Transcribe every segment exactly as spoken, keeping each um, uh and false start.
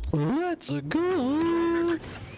Let's go.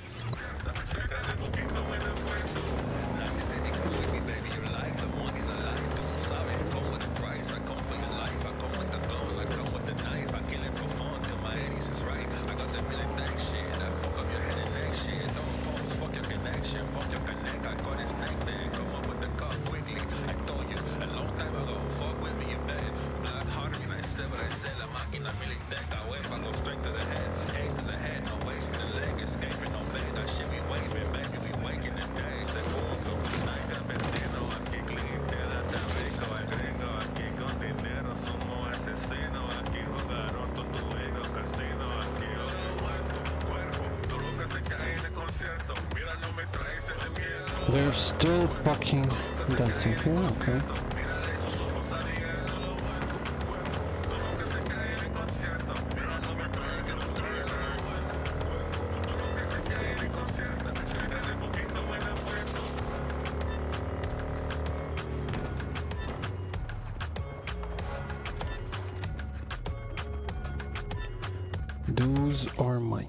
They're still fucking dancing here, okay. Those are mine.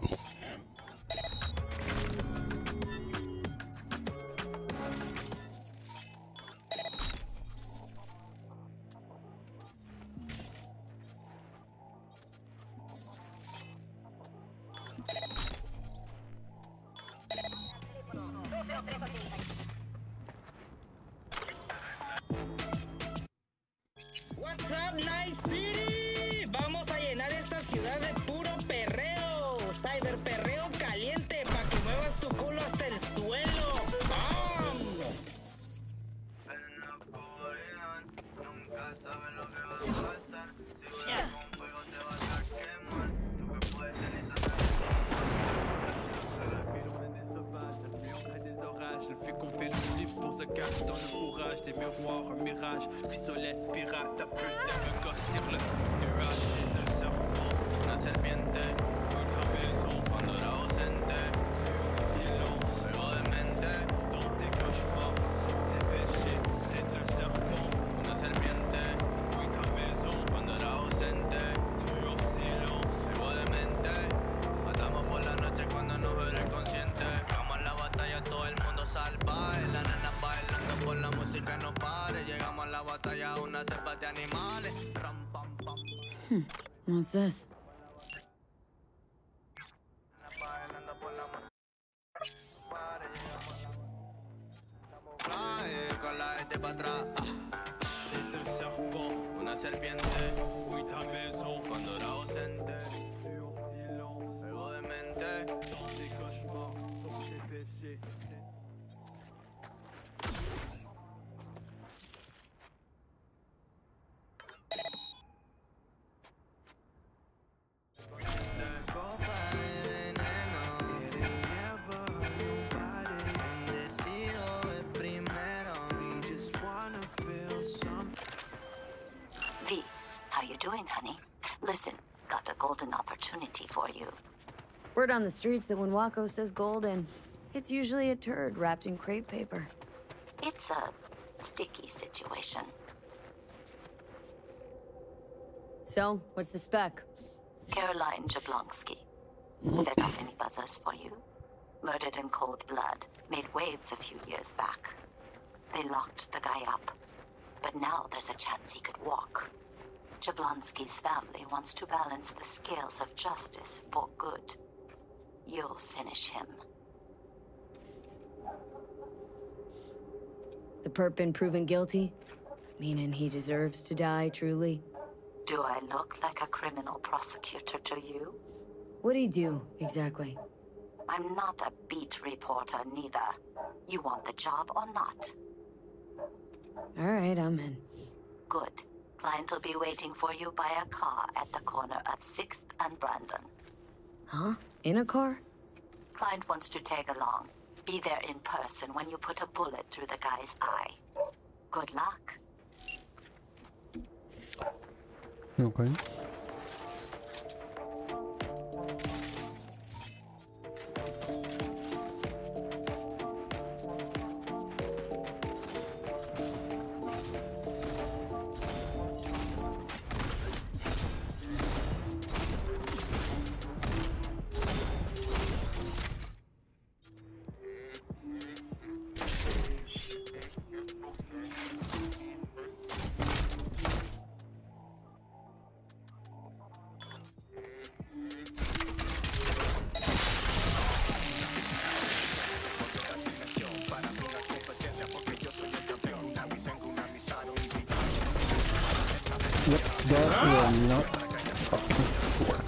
What's up, Night City? Vamos a llenar esta ciudad de puro perreo, cyber perreo caliente, pa' que muevas tu culo hasta el suelo. ¡Bam! Elle fait qu'on fait le flip, on se cache dans le courage des miroirs, un mirage, pistolet, pirate, à putain, me gosse, tire le nuage, c'est un serpent, una serpiente, una maison, cuando la ausente, un silence, pero de mente, dans tes cauchemars, sont tes péchés, c'est un serpent, una serpiente, fui ta maison, cuando la ausente, tu en silence, pero de mente, matamos por la noche cuando nos veré consciente, vamos a la batalla, todo el mundo salvaje, la nena bailando por la música no pare, llegamos a la batalla, una cepa de animales. Hmm, what's this? Con la gente para atrás, c'est un serpent, una serpiente, fui ta maison, cuando era ausente, tu en silence, pero de mente, dans tes cauchemars, sont tes péchés. V, how you doing, honey? Listen, got a golden opportunity for you. Word on the streets that when Wako says golden, it's usually a turd wrapped in crepe paper. It's a sticky situation. So, what's the spec? Caroline Jablonski. Set off any buzzers for you? Murdered in cold blood. Made waves a few years back. They locked the guy up. But now there's a chance he could walk. Jablonski's family wants to balance the scales of justice for good. You'll finish him. The perp been proven guilty? Meaning he deserves to die, truly? Do I look like a criminal prosecutor to you? What'd he do, exactly? I'm not a beat reporter, neither. You want the job or not? Alright, I'm in. Good. Client will be waiting for you by a car at the corner of sixth and Brandon. Huh? In a car? Client wants to tag along. Be there in person when you put a bullet through the guy's eye. Good luck. Okay. That will not fucking work.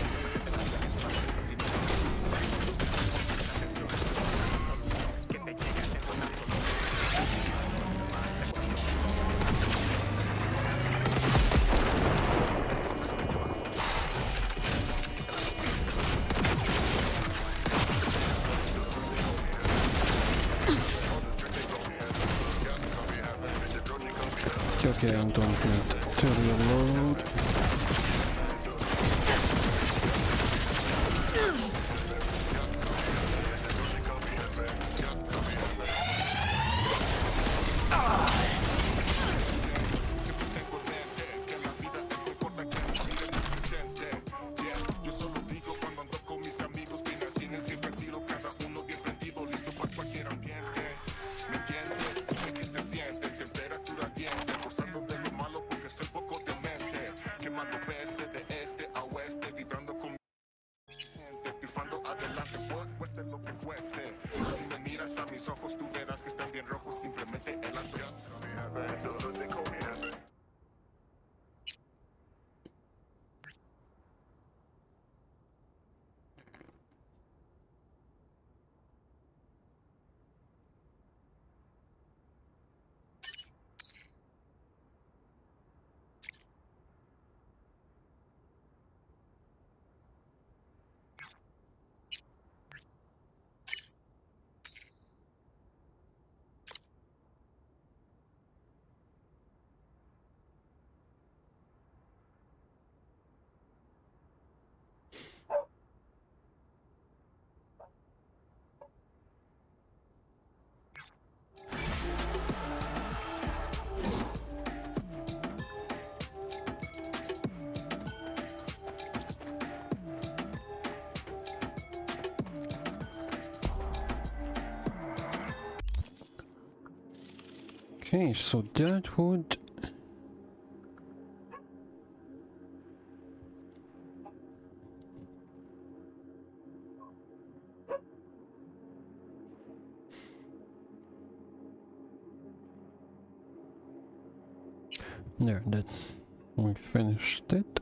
Okay, I don't need to reload. Okay, so that would... There, that we finished it.